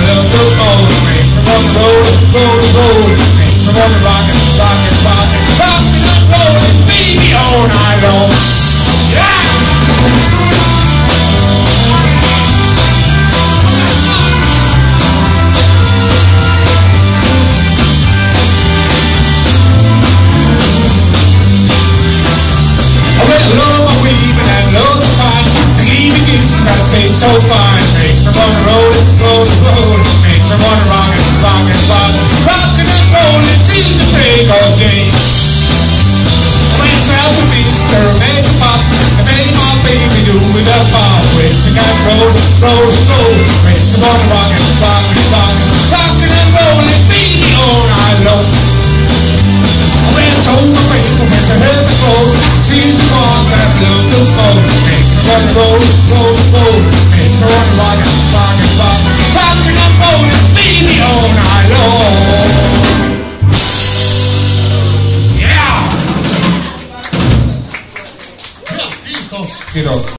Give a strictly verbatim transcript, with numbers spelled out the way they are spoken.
love the most. Makes me wanna roll, roll, roll. Makes me wanna rock it, rock it, rock it. Rockin' and rollin', baby, all night long. Yeah! So fine, makes me wanna roll it, roll it, roll it. Makes me wanna rock it, rock it, rock it. Rockin' and rollin' till the break of day. When it's out to be stir, make it pop. And make my baby do it up pop. Makes me gotta roll it, roll it, roll it. Makes me wanna rock it, rock it, rock it. Rockin' and rollin', baby, all night long. When it's over, baby, when it's a heavy flow, she's the one that love the most. Makes me wanna roll it, roll it, roll it. Makes me wanna rock it, rock it, rock it. Rockin' and rollin', baby, all night long. Yeah! Kiitos. Kiitos.